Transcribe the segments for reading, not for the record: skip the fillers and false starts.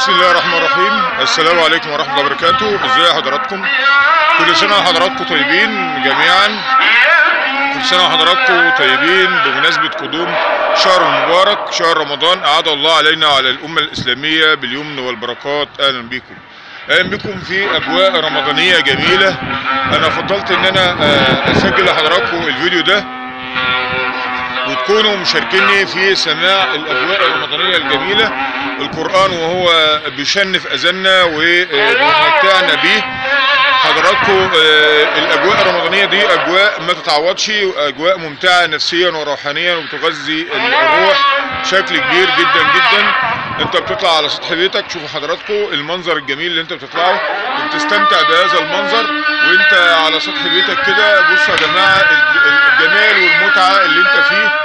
بسم الله الرحمن الرحيم. السلام عليكم ورحمة الله وبركاته. ازاي حضراتكم؟ كل سنة وحضراتكم طيبين جميعا. كل سنة وحضراتكم طيبين بمناسبة قدوم شهر مبارك، شهر رمضان. أعاد الله علينا وعلى الأمة الإسلامية باليمن والبركات. أهلا بكم. أهلا بكم في أجواء رمضانية جميلة. أنا فضلت إن أنا أسجل لحضراتكم الفيديو ده وتكونوا مشاركيني في سماع الأجواء الرمضانية الجميلة. القرآن وهو بيشنف أذاننا ومتعنا بيه. حضراتكم الأجواء الرمضانية دي أجواء ما تتعوضش، أجواء ممتعة نفسيا وروحانيا وبتغذي الروح بشكل كبير جدا جدا. انت بتطلع على سطح بيتك، شوفوا حضراتكم المنظر الجميل اللي انت بتطلعه وبتستمتع بهذا المنظر وانت على سطح بيتك كده. بصوا يا جماعة الجمال والمتعة اللي انت فيه.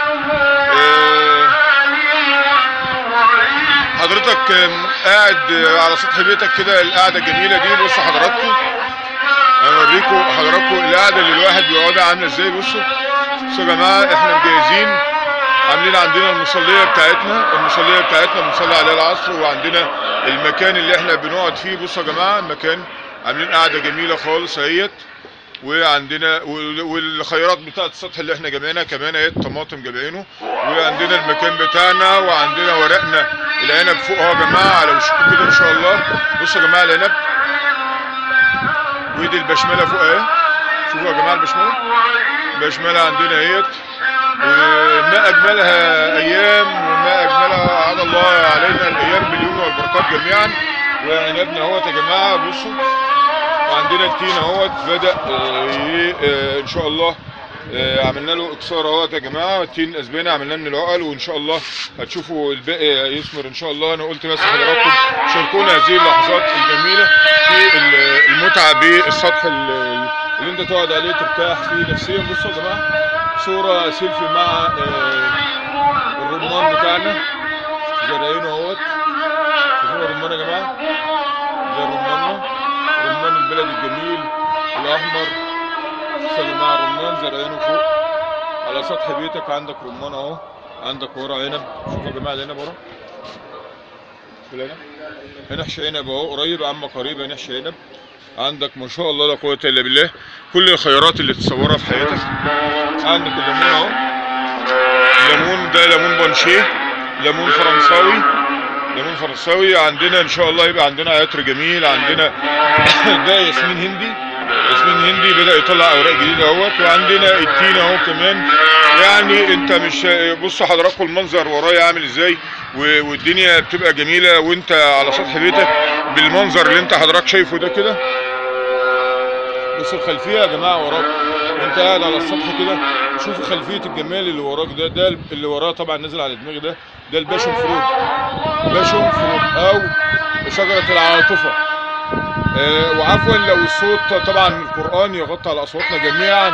حضرتك قاعد على سطح بيتك كده، القعدة الجميلة دي. بصوا حضراتكم، اوريكم حضراتكم القعدة اللي الواحد بيقعدها عاملة ازاي. بصوا يا جماعة، احنا مجهزين، عاملين عندنا المصلية بتاعتنا بنصلي عليها العصر، وعندنا المكان اللي احنا بنقعد فيه. بصوا يا جماعة المكان، عاملين قعدة جميلة خالص اهيت. وعندنا والخيارات بتاعت السطح اللي احنا جايبينها كمان اهي، الطماطم جايبينه. وعندنا المكان بتاعنا، وعندنا ورقنا العنب فوق اهو يا جماعة على وشكم كده ان شاء الله. بصوا يا جماعة العنب، ودي البشملة فوق اهي. شوفوا يا جماعة البشملة عندنا اهيت. وما اجملها ايام، وما اجملها على الله علينا الايام باليمن والبركات جميعا. وعنبنا اهوت يا جماعه. بصوا، وعندنا التين اهوت بدا ان شاء الله. عملنا له اكسار اهوت يا جماعه. التين اسباني عملناه من العقل، وان شاء الله هتشوفوا الباقي يثمر ان شاء الله. انا قلت بس حضراتكم شاركونا هذه اللحظات الجميله في المتعه بالسطح اللي انت تقعد عليه ترتاح فيه نفسيا. بصوا يا جماعه، صورة سيلفي مع الرمان بتاعنا زرعينه اهوت. شوفوا الرمان يا جماعة، ده رماننا، رمان البلد الجميل الأحمر. بصوا يا جماعة الرمان زرعينه فوق على سطح بيتك. عندك رمان اهو، عندك ورق عنب. شوفوا يا جماعة العنب ورا، هنحشي عنب اهو قريب، عم قريب هنحشي عنب. عندك ما شاء الله لا قوة الا بالله كل الخيارات اللي تتصورها في حياتك. عندك الليمون اهو، ليمون ده ليمون بانشيه، ليمون فرنساوي. عندنا ان شاء الله يبقى عندنا عطر جميل. عندنا ده ياسمين هندي بدأ يطلع اوراق جديده اهوت. وعندنا التين اهو كمان. يعني انت مش، بصوا حضراتكم المنظر ورايا عامل ازاي، والدنيا بتبقى جميله وانت على سطح بيتك بالمنظر اللي انت حضرتك شايفه ده كده. بصوا الخلفيه يا جماعه وراك وانت قاعد على السطح كده. شوفوا خلفيه الجمال اللي وراك ده اللي وراه طبعا نازل على دماغي ده الباشون فروت او شجره العاطفه. وعفوا لو الصوت طبعا القرآن يغطي على اصواتنا جميعا.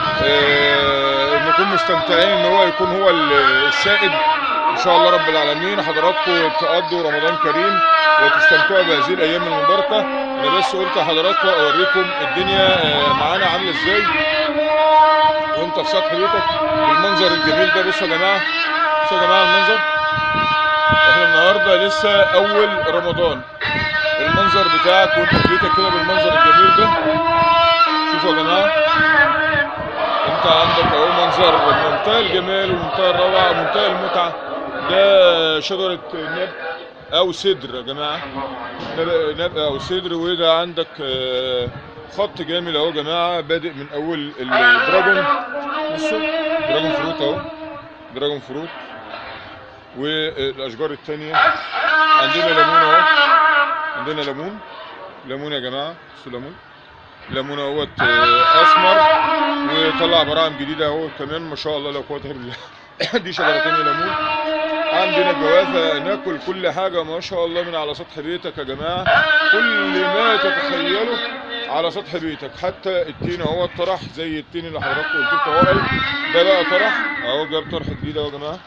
نكون مستمتعين ان هو يكون هو السائد ان شاء الله رب العالمين. حضراتكم تقضوا رمضان كريم وتستمتعوا بهذه الايام المباركه. انا بس قلت لحضراتكم اوريكم الدنيا معانا عامله ازاي وانت في سطح بيتك بالمنظر الجميل ده. بصوا يا جماعه، المنظر. احنا النهارده لسه اول رمضان. المنظر بتاعك وانت في بيتك كده بالمنظر الجميل ده. شوفوا يا جماعه، انت عندك اهو منظر منتهى الجمال ومنتهى الروعه ومنتهى المتعه. ده شجره نب او سدر يا جماعه، نب او سدر. وده عندك خط جميل اهو يا جماعه، بادئ من اول الدراجون. بصوا دراجون فروت اهو، دراجون فروت. والاشجار الثانيه عندنا ليمون اهو، عندنا ليمون يا جماعه. بصوا ليمون اهوت اسمر وطلع براعم جديده اهو كمان ما شاء الله لا قوه الا بالله. دي شجره ثانيه ليمون. عندنا جوافه. ناكل كل حاجه ما شاء الله من على سطح بيتك يا جماعه. كل ما تتخيله على سطح بيتك. حتى التين اهو الطرح زي التين اللي حضراتكم قلت لكم اهو، ده بقى طرح اهو، جاب طرح جديد اهو يا جماعه.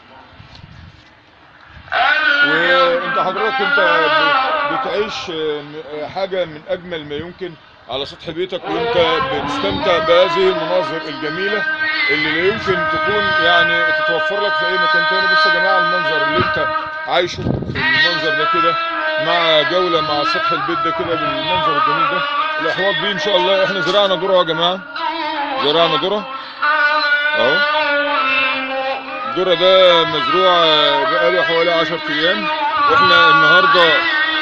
وانت حضرتك انت بتعيش حاجه من اجمل ما يمكن على سطح بيتك، وانت بتستمتع بهذه المناظر الجميله اللي لا يمكن تكون يعني تتوفر لك في اي مكان تاني. بصوا يا جماعه المنظر اللي انت عايشه في المنظر ده كده مع جولة مع سطح البيت ده كده بالمنظر الجميل ده. الاحواض دي ان شاء الله احنا زرعنا ذرة يا جماعة، زرعنا ذرة اهو. الذرة ده مزروع بقاله حوالي 10 ايام، واحنا النهارده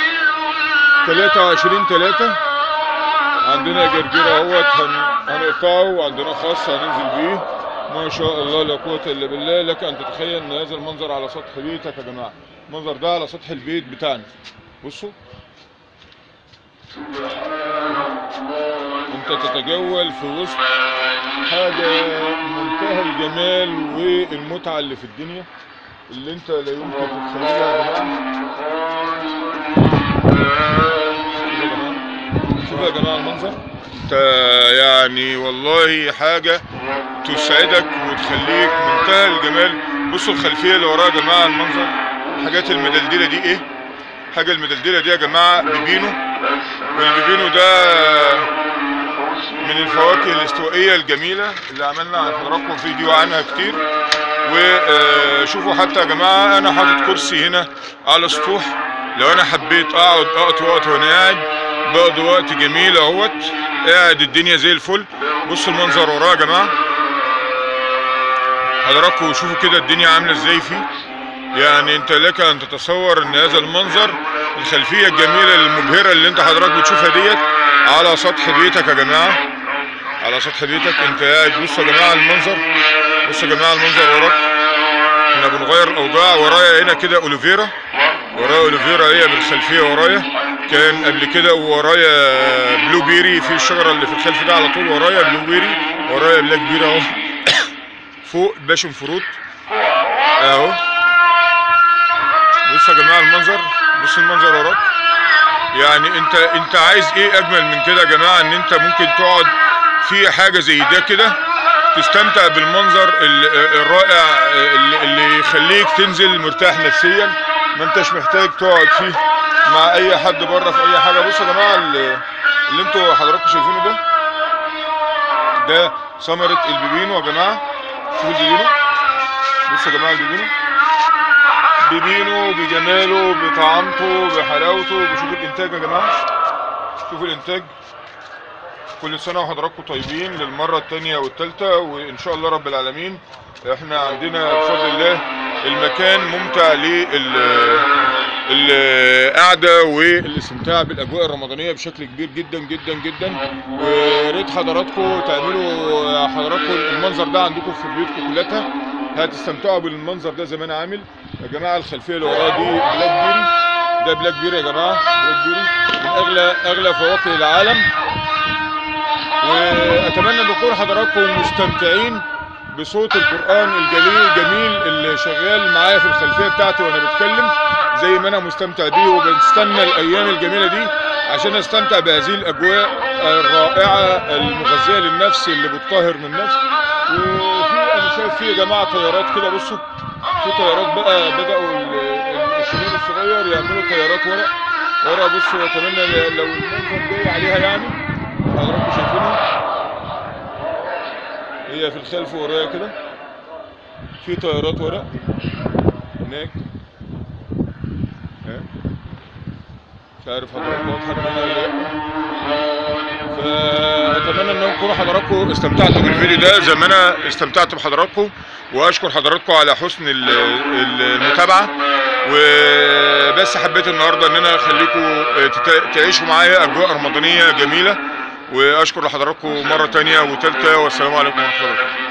23/3. عندنا جرجير اهوت هنقطعه، وعندنا خاص هننزل بيه. ما شاء الله لا قوة الا بالله. لك ان تتخيل ان هذا المنظر على سطح بيتك يا جماعة. المنظر ده على سطح البيت بتاعنا. بصوا انت تتجول في وسط حاجة منتهى الجمال والمتعة اللي في الدنيا، اللي انت لا يمكن تتخيلها يا جماعة. شوفوا يا جماعة المنظر، انت يعني والله حاجة تسعدك وتخليك منتهى الجمال. بصوا الخلفية اللي وراها يا جماعة المنظر، الحاجات المدلدلة دي ايه؟ حاجة المدلدلة دي يا جماعة بيبينو، والبيبينو ده من الفواكه الاستوائية الجميلة اللي عملنا عن حضراتكم فيديو عنها كتير. وشوفوا حتى يا جماعة انا حاطط كرسي هنا على سطوح، لو انا حبيت اقعد اقضي وقت وانا قاعد بقضي وقت جميل اهوت، قاعد الدنيا زي الفل. بصوا المنظر وراه يا جماعة حضراتكم، وشوفوا كده الدنيا عاملة ازاي فيه. يعني انت لك ان تتصور ان هذا المنظر، الخلفية الجميلة المبهرة اللي انت حضرتك بتشوفها ديت على سطح بيتك يا جماعة، على سطح بيتك انت قاعد. بصوا يا جماعة المنظر، بصوا يا جماعة المنظر وراك. احنا بنغير الاوضاع. ورايا هنا كده اوليفيرا، ورايا اوليفيرا هي بالخلفية ورايا، كان قبل كده. ورايا بلو بيري في الشجرة اللي في الخلف ده على طول، ورايا بلو بيري، ورايا بلاك بيري اهو. فوق باشن فروت اهو. بصوا يا جماعة المنظر، بصوا المنظر وراك. يعني انت عايز ايه اجمل من كده يا جماعة؟ ان انت ممكن تقعد في حاجة زي ده كده تستمتع بالمنظر الرائع اللي يخليك تنزل مرتاح نفسيا، ما انتش محتاج تقعد فيه مع اي حد بره في اي حاجة. بصوا يا جماعة اللي انتوا حضراتكم شايفينه ده ثمرة البيبينو يا جماعة. شوفوا البيبينو، بصوا يا جماعة البيبينو، بيبينو بجماله بطعامته بحلاوته. بشوفوا الانتاج يا جماعة، شوفوا الانتاج. كل سنة وحضراتكم طيبين للمرة الثانية والثالثة، وان شاء الله رب العالمين احنا عندنا بفضل الله المكان ممتع للقعدة والاستمتاع بالاجواء الرمضانية بشكل كبير جدا جدا جدا. وريت حضراتكم تعملوا حضراتكم المنظر ده عندكم في بيوتكم كلها، هتستمتعوا بالمنظر ده زي ما انا عامل يا جماعة. الخلفية اللي وراها دي بلاك بيري، ده بلاك بيري يا جماعة، بلاك بيري من اغلى فواكه العالم. واتمنى ان تكونوا حضراتكم مستمتعين بصوت القرآن الجميل اللي شغال معايا في الخلفية بتاعتي وانا بتكلم، زي ما انا مستمتع بيه. وبنستنى الايام الجميلة دي عشان استمتع بهذه الاجواء الرائعة المغذية للنفس اللي بتطهر من النفس. وفي انا شايف فيه يا جماعة طيارات كده، بصوا في طيارات بقى بدأوا الشباب الصغير يعملوا طيارات ورق. بصوا اتمنى لو المنظر جاي عليها يعني حضراتكم شايفينها، هي في الخلف ورايا كده في طيارات ورق هناك. مش عارف حضراتكم واضحه منها ولا لا. فاتمنى ان تكونوا حضراتكم استمتعتوا بالفيديو ده زي ما انا استمتعت بحضراتكم، واشكر حضراتكم على حسن المتابعه. وبس حبيت النهارده ان انا اخليكم تعيشوا معايا اجواء رمضانيه جميله، واشكر لحضراتكم مره ثانيه وثالثه، والسلام عليكم ورحمه الله وبركاته.